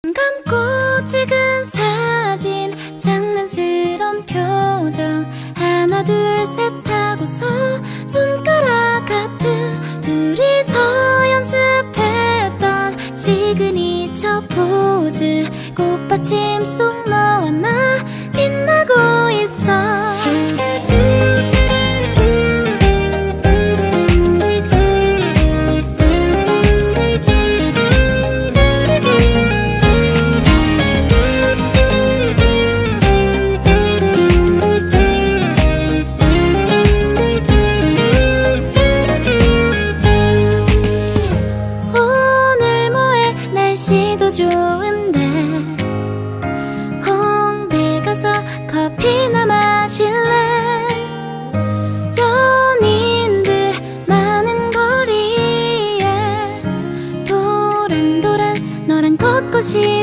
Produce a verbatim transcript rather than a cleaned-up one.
감고 찍은 사진, 장난스런 표정, 하나 둘 셋 하고서 손가락 하트, 둘이서 연습했던 시그니처 포즈, 꽃받침 속 너와 나